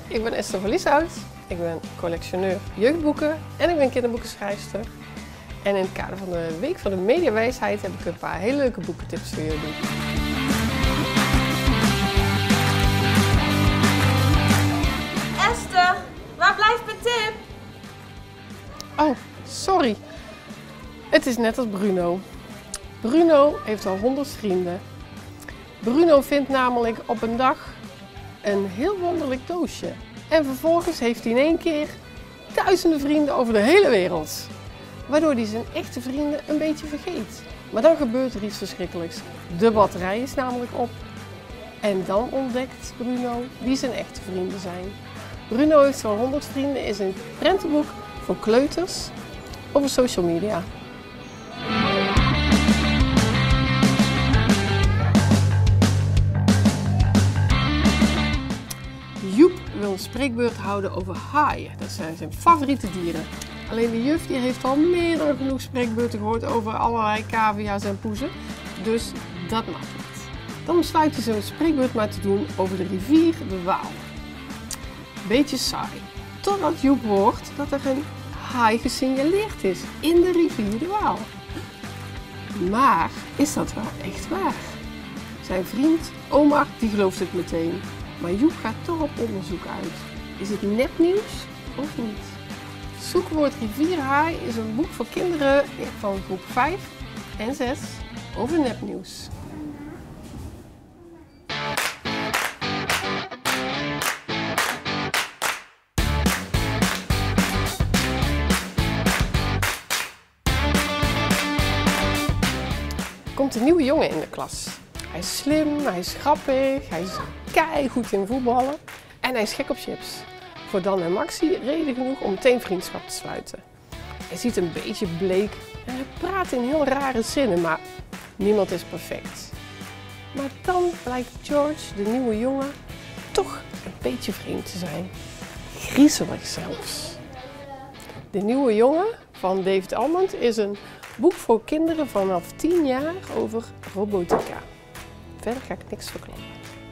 Ik ben Esther van Lieshout, ik ben collectioneur jeugdboeken en ik ben kinderboekenschrijfster. En in het kader van de Week van de Mediawijsheid heb ik een paar hele leuke boekentips voor jullie. Esther, waar blijft mijn tip? Oh, sorry. Het is net als Bruno. Bruno heeft al 100 vrienden. Bruno vindt namelijk op een dag een heel wonderlijk doosje. En vervolgens heeft hij in één keer duizenden vrienden over de hele wereld. Waardoor hij zijn echte vrienden een beetje vergeet. Maar dan gebeurt er iets verschrikkelijks. De batterij is namelijk op. En dan ontdekt Bruno wie zijn echte vrienden zijn. Bruno heeft wel 100 vrienden is een prentenboek voor kleuters over social media. Joep wil een spreekbeurt houden over haaien. Dat zijn zijn favoriete dieren. Alleen de juf die heeft al meer dan genoeg spreekbeurten gehoord over allerlei cavia's en poezen. Dus dat mag niet. Dan besluit hij zo'n spreekbeurt maar te doen over de rivier de Waal. Beetje saai. Totdat Joep hoort dat er een haai gesignaleerd is in de rivier de Waal. Maar is dat wel echt waar? Zijn vriend Omar die gelooft het meteen. Maar Joep gaat toch op onderzoek uit. Is het nepnieuws of niet? Zoekwoord rivierhaai is een boek voor kinderen van groep 5 en 6 over nepnieuws. Er komt een nieuwe jongen in de klas. Hij is slim, hij is grappig, hij is keigoed in voetballen en hij is gek op chips. Voor Dan en Maxi reden genoeg om meteen vriendschap te sluiten. Hij ziet een beetje bleek en hij praat in heel rare zinnen, maar niemand is perfect. Maar dan blijkt George, de nieuwe jongen, toch een beetje vreemd te zijn. Griezelig zelfs. De nieuwe jongen van David Almond is een boek voor kinderen vanaf 10 jaar over robotica. Verder ga ik niks verklappen.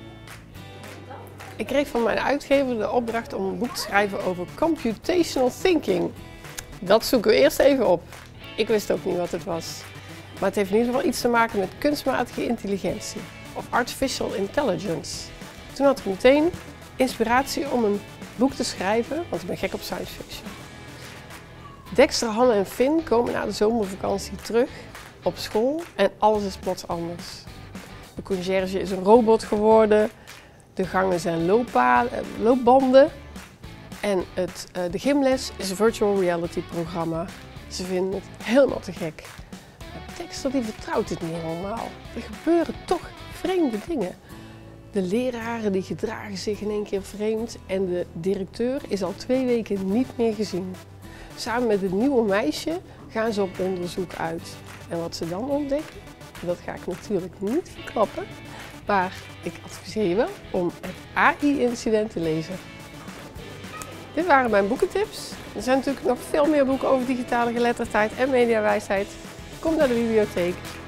Ik kreeg van mijn uitgever de opdracht om een boek te schrijven over computational thinking. Dat zoeken we eerst even op. Ik wist ook niet wat het was. Maar het heeft in ieder geval iets te maken met kunstmatige intelligentie. Of artificial intelligence. Toen had ik meteen inspiratie om een boek te schrijven, want ik ben gek op science fiction. Dexter, Hanne en Finn komen na de zomervakantie terug op school en alles is plots anders. De conciërge is een robot geworden. De gangen zijn loopbanden en de gymles is een virtual reality programma. Ze vinden het helemaal te gek. Maar Dexter die vertrouwt het niet helemaal. Er gebeuren toch vreemde dingen. De leraren die gedragen zich in één keer vreemd en de directeur is al 2 weken niet meer gezien. Samen met het nieuwe meisje gaan ze op onderzoek uit. En wat ze dan ontdekken, dat ga ik natuurlijk niet verklappen. Maar ik adviseer je wel om het AI-incident te lezen. Dit waren mijn boekentips. Er zijn natuurlijk nog veel meer boeken over digitale geletterdheid en mediawijsheid. Kom naar de bibliotheek.